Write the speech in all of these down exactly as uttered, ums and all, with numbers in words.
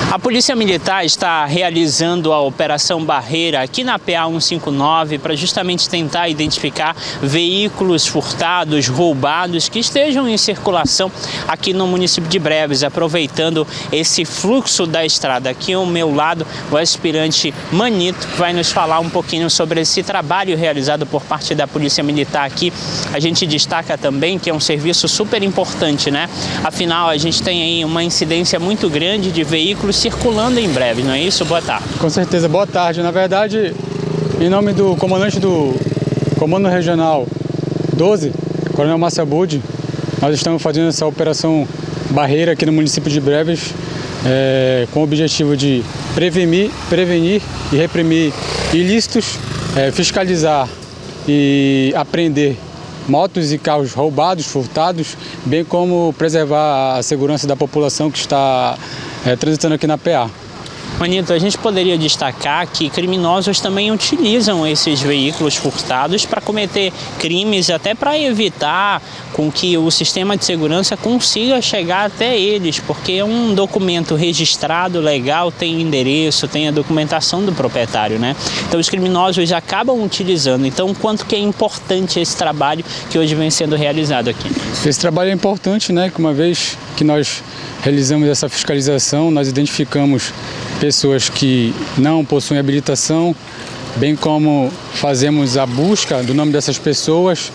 A Polícia Militar está realizando a Operação Barreira aqui na P A cento e cinquenta e nove para justamente tentar identificar veículos furtados, roubados que estejam em circulação aqui no município de Breves, aproveitando esse fluxo da estrada. Aqui ao meu lado, o aspirante Manito, que vai nos falar um pouquinho sobre esse trabalho realizado por parte da Polícia Militar aqui. A gente destaca também que é um serviço super importante, né? Afinal, a gente tem aí uma incidência muito grande de veículos circulando em Breves, não é isso? Boa tarde. Com certeza, boa tarde. Na verdade, em nome do comandante do Comando Regional doze, Coronel Márcio Abud, nós estamos fazendo essa operação Barreira aqui no município de Breves, é, com o objetivo de prevenir, prevenir e reprimir ilícitos, é, fiscalizar e apreender motos e carros roubados, furtados, bem como preservar a segurança da população que está é, transitando aqui na P A. Manito, a gente poderia destacar que criminosos também utilizam esses veículos furtados para cometer crimes, até para evitar com que o sistema de segurança consiga chegar até eles, porque um documento registrado, legal, tem endereço, tem a documentação do proprietário, né? Então os criminosos acabam utilizando. Então, quanto que é importante esse trabalho que hoje vem sendo realizado aqui? Esse trabalho é importante, né? Que uma vez que nós realizamos essa fiscalização, nós identificamos pessoas que não possuem habilitação, bem como fazemos a busca do nome dessas pessoas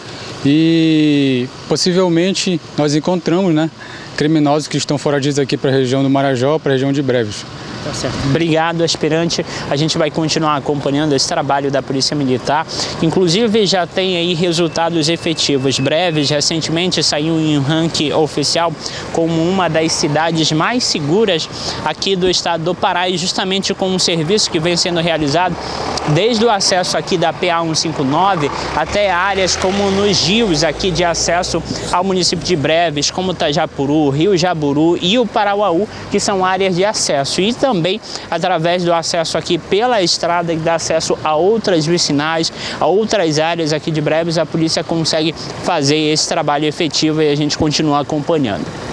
e possivelmente nós encontramos, né, criminosos que estão foragidos aqui para a região do Marajó, para a região de Breves. Tá certo. Obrigado, aspirante. A gente vai continuar acompanhando esse trabalho da Polícia Militar. Inclusive, já tem aí resultados efetivos. Breves, recentemente, saiu em um ranking oficial como uma das cidades mais seguras aqui do estado do Pará, e justamente com um serviço que vem sendo realizado desde o acesso aqui da P A cento e cinquenta e nove até áreas como nos rios aqui de acesso ao município de Breves, como Tajapuru, Rio Jaburu e o Parauaú, que são áreas de acesso. E também através do acesso aqui pela estrada, que dá acesso a outras vicinais, a outras áreas aqui de Breves, a polícia consegue fazer esse trabalho efetivo e a gente continua acompanhando.